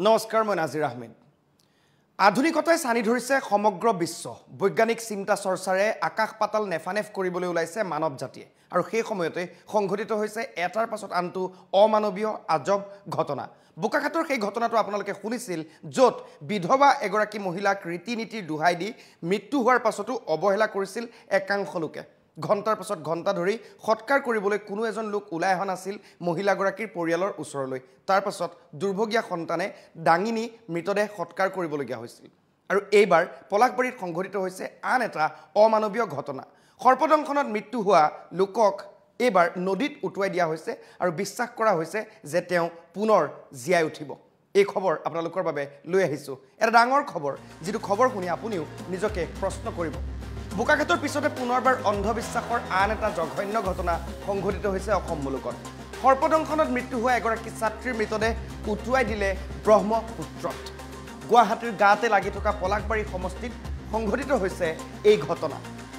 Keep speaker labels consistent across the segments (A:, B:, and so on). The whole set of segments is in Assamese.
A: নমস্কাৰ মই নাজিৰ আহমেদ আধুনিকতাই সানি ধৰিছে সমগ্ৰ বিশ্ব বৈজ্ঞানিক চিন্তা চৰ্চাৰে আকাশ পাতাল নেফানেফ কৰিবলৈ ওলাইছে মানৱ জাতিয়ে আৰু সেই সময়তে সংঘটিত হৈছে এটাৰ পাছত আনটো অমানৱীয় আজব ঘটনা বোকাখাতৰ সেই ঘটনাটো আপোনালোকে শুনিছিল য'ত বিধৱা এগৰাকী মহিলাক ৰীতি-নীতিৰ দুহাই দি মৃত্যু হোৱাৰ পাছতো অৱহেলা কৰিছিল একাংশ লোকে ঘণ্টাৰ পাছত ঘণ্টা ধৰি সৎকাৰ কৰিবলৈ কোনো এজন লোক ওলাই অহা নাছিল মহিলাগৰাকীৰ পৰিয়ালৰ ওচৰলৈ তাৰ পাছত দুৰ্ভগীয়া সন্তানে ডাঙিনি মৃতদেহ সৎকাৰ কৰিবলগীয়া হৈছিল আৰু এইবাৰ পলাশবাৰীত সংঘটিত হৈছে আন এটা অমানৱীয় ঘটনা সৰ্পদংশনত মৃত্যু হোৱা লোকক এইবাৰ নদীত উটুৱাই দিয়া হৈছে আৰু বিশ্বাস কৰা হৈছে যে তেওঁ পুনৰ জীয়াই উঠিব এই খবৰ আপোনালোকৰ বাবে লৈ আহিছো এটা ডাঙৰ খবৰ যেটো খবৰ শুনি আপুনিও নিজকে প্ৰশ্ন কৰিব বোকাখাতৰ পিছতে পুনৰবাৰ অন্ধবিশ্বাসৰ আন এটা জঘন্য ঘটনা সংঘটিত হৈছে অসম মুলুকত সৰ্পদংশনত মৃত্যু হোৱা এগৰাকী ছাত্ৰীৰ মৃতদেহ উটুৱাই দিলে ব্ৰহ্মপুত্ৰত গুৱাহাটীৰ গাতে লাগি থকা পলাশবাৰী সমষ্টিত সংঘটিত হৈছে এই ঘটনা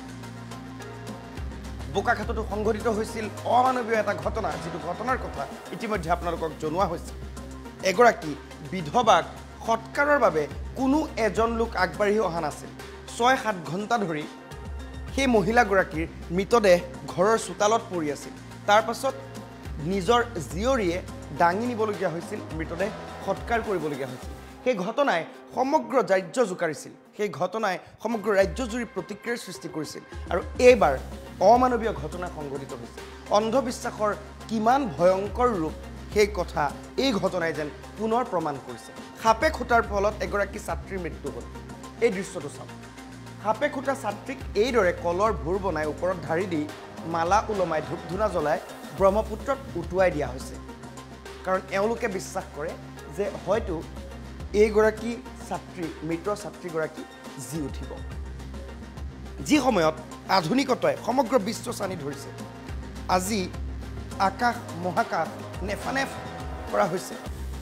A: বোকাখাততো সংঘটিত হৈছিল অমানৱীয় এটা ঘটনা যেটো ঘটনাৰ কথা ইতিমধ্যে আপোনালোকক জনোৱা হৈছে এগৰাকী বিধৱাক সৎকাৰৰ বাবে কোনো এজন লোক আগবাঢ়ি অহা নাছিল 6-7 ঘণ্টা ধৰি সেই মহিলাগৰাকীৰ মৃতদেহ ঘৰৰ চোতালত পৰি আছিল তাৰ পাছত নিজৰ জিয়ৰীয়ে ডাঙি নিবলগীয়া হৈছিল মৃতদেহ সৎকাৰ কৰিবলগীয়া হৈছিল সেই ঘটনাই সমগ্ৰ ৰাজ্য জুকাৰিছিল সেই ঘটনাই সমগ্ৰ ৰাজ্যজুৰি প্ৰতিক্ৰিয়াৰ সৃষ্টি কৰিছিল আৰু এইবাৰ অমানৱীয় ঘটনা সংঘটিত হৈছে অন্ধবিশ্বাসৰ কিমান ভয়ংকৰ ৰূপ সেই কথা এই ঘটনাই যেন পুনৰ প্ৰমাণ কৰিছে খাপে খুটাৰ ফলত এগৰাকী ছাত্ৰীৰ মৃত্যু হ'ল এই দৃশ্যটো চাওক খাপে খুটা ছাত্ৰীক এইদৰে কলৰ ভুৰ বনাই ওপৰত ধাৰি দি মালা উলমাই ধূপ-ধূনা জ্বলাই ব্ৰহ্মপুত্ৰত উটুৱাই দিয়া হৈছে কাৰণ এওঁলোকে বিশ্বাস কৰে যে হয়তো এইগৰাকী ছাত্ৰী মৃত ছাত্ৰীগৰাকী জি উঠিব যি সময়ত আধুনিকতাই সমগ্ৰ বিশ্ব সানি ধৰিছে আজি আকাশ মহাকাশ নেফানেফ কৰা হৈছে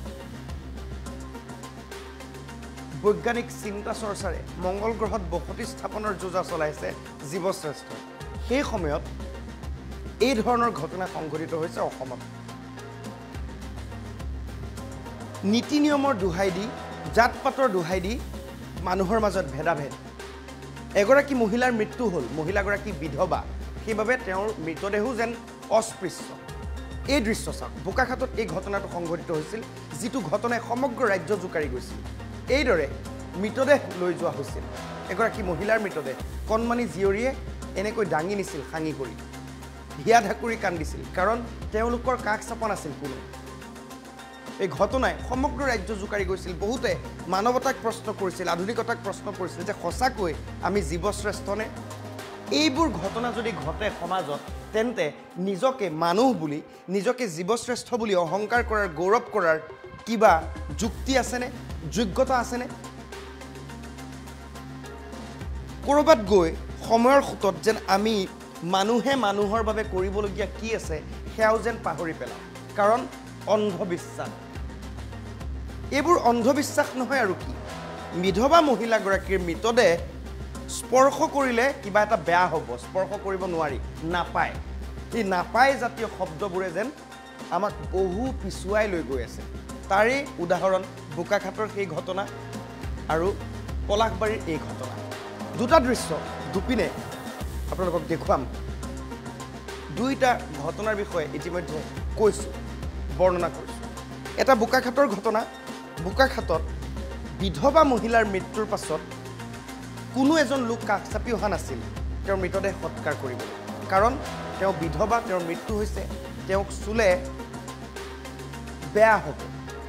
A: বৈজ্ঞানিক চিন্তা চৰ্চাৰে মংগল গ্ৰহত বসতি স্থাপনৰ যোজা চলাইছে জীৱশ্ৰেষ্ঠ সেই সময়ত এই ধৰণৰ ঘটনা সংঘটিত হৈছে অসমত নীতি নিয়মৰ দুহাই দি জাতপাতৰ দুহাই দি মানুহৰ মাজত ভেদাভেদ এগৰাকী মহিলাৰ মৃত্যু হ'ল মহিলাগৰাকী বিধৱা সেইবাবে তেওঁৰ মৃতদেহো যেন অস্পৃশ্য এই দৃশ্য চাওক বোকাখাতত এই ঘটনাটো সংঘটিত হৈছিল যিটো ঘটনাই সমগ্ৰ ৰাজ্য জুকাৰি গৈছিল এইদৰে মৃতদেহ লৈ যোৱা হৈছিল এগৰাকী মহিলাৰ মৃতদেহ কণমানি জীয়ৰীয়ে এনেকৈ ডাঙি নিছিল খাঙি কৰি হিয়া ঢাকুৰি কান্দিছিল কাৰণ তেওঁলোকৰ কাষ চাপা নাছিল কোনো এই ঘটনাই সমগ্ৰ ৰাজ্য জুকাৰি গৈছিল বহুতে মানৱতাক প্ৰশ্ন কৰিছিল আধুনিকতাক প্ৰশ্ন কৰিছিল যে সঁচাকৈ আমি জীৱশ্ৰেষ্ঠনে এইবোৰ ঘটনা যদি ঘটে সমাজত তেন্তে নিজকে মানুহ বুলি নিজকে জীৱশ্ৰেষ্ঠ বুলি অহংকাৰ কৰাৰ গৌৰৱ কৰাৰ কিবা যুক্তি আছেনে যোগ্যতা আছেনে কৰবাত গৈ সময়ৰ খুঁটত যেন আমি মানুহে মানুহৰ বাবে কৰিবলগীয়া কি আছে সেয়াও যেন পাহৰি পেলাওঁ কাৰণ অন্ধবিশ্বাস এইবোৰ অন্ধবিশ্বাস নহয় আৰু কি বিধৱা মহিলাগৰাকীৰ মৃতদেহ স্পৰ্শ কৰিলে কিবা এটা বেয়া হ'ব স্পৰ্শ কৰিব নোৱাৰি নাপায় এই নাপায় জাতীয় শব্দবোৰে যেন আমাক বহু পিছুৱাই লৈ গৈ আছে তাৰে উদাহৰণ বোকাখাতৰ সেই ঘটনা আৰু পলাশবাৰীৰ এই ঘটনা দুটা দৃশ্য দুপিনে আপোনালোকক দেখুৱাম দুইটা ঘটনাৰ বিষয়ে ইতিমধ্যে কৈছোঁ বৰ্ণনা কৰিছোঁ এটা বোকাখাতৰ ঘটনা বোকাখাতত বিধৱা মহিলাৰ মৃত্যুৰ পাছত কোনো এজন লোক কাষ চাপি অহা নাছিল তেওঁৰ মৃতদেহ সৎকাৰ কৰিবলৈ কাৰণ তেওঁ বিধৱা তেওঁৰ মৃত্যু হৈছে তেওঁক চুলে বেয়া হ'ব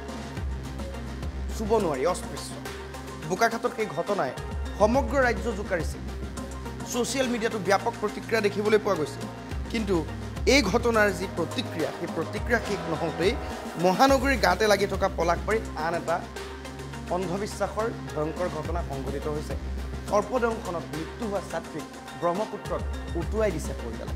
A: চুব নোৱাৰি অস্পৃশ্য বোকাখাতত সেই ঘটনাই সমগ্ৰ ৰাজ্য জুকাৰিছিল ছ'চিয়েল মিডিয়াটো ব্যাপক প্ৰতিক্ৰিয়া দেখিবলৈ পোৱা গৈছিল কিন্তু এই ঘটনাৰ যি প্ৰতিক্ৰিয়া সেই প্ৰতিক্ৰিয়া শেষ নহওঁতেই মহানগৰীৰ গাতে লাগি থকা পলাশবাৰীত আন এটা অন্ধবিশ্বাসৰ ভয়ংকৰ ঘটনা সংঘটিত হৈছে সৰ্পদংশনত মৃত্যু হোৱা ছাত্ৰীক ব্ৰহ্মপুত্ৰত উটুৱাই দিছে পৰিয়ালে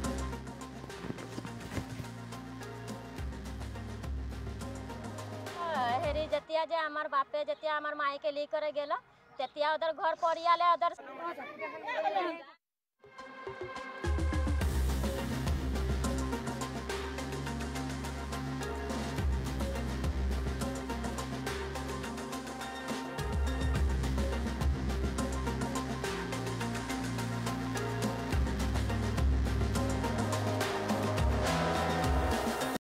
B: হেৰি যেতিয়া যে আমাৰ বাপে যেতিয়া আমাৰ মাইকে লি কৰে গেল তেতিয়া ওদের ঘর পরিয়ালে ওদের